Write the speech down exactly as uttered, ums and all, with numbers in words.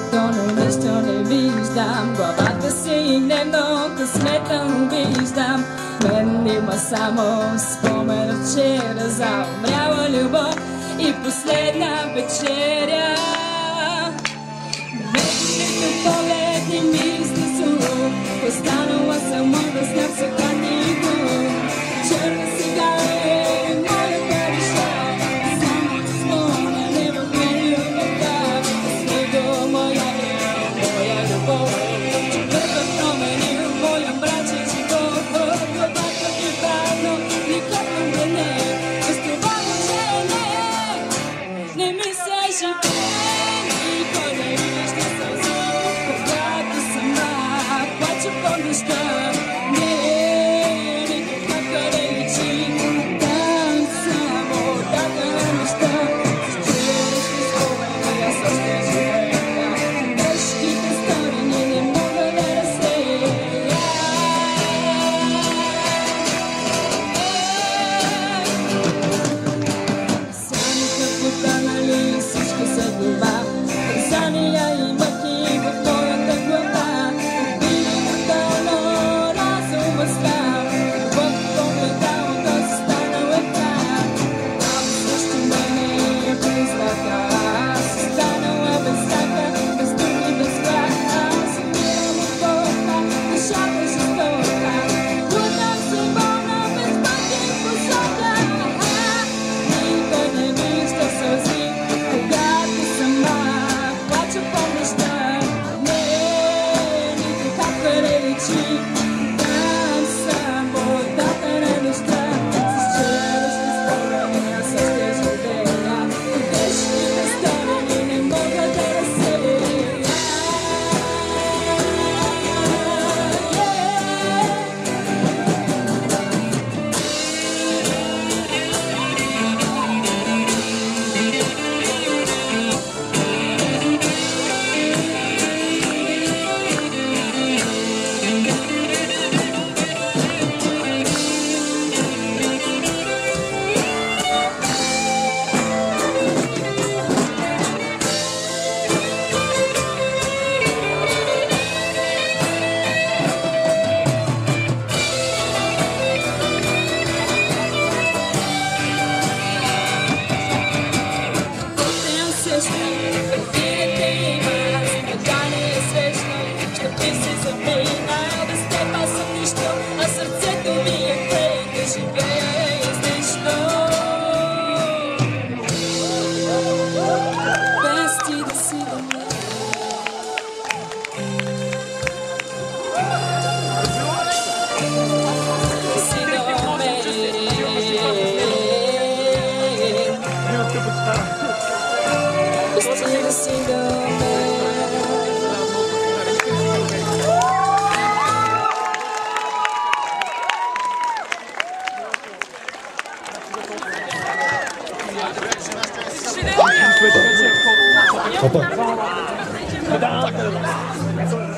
но нищо не виждам. Главата си дневно късмета виждам. Мен има само спомен от вчера за умряла любов и последна вечеря. Вечните погледни мисли слух, останала само да снях се хладни дух. Черна сега е моята душа, само спомен в мен любовта. Снего моя е моя любов, човекът променил моя мрачен живот. В главата ми бавно никакво мене, без това мъчение не ми се живее. Никой не вижда сълзи, когато сама плача по нощта. Готов.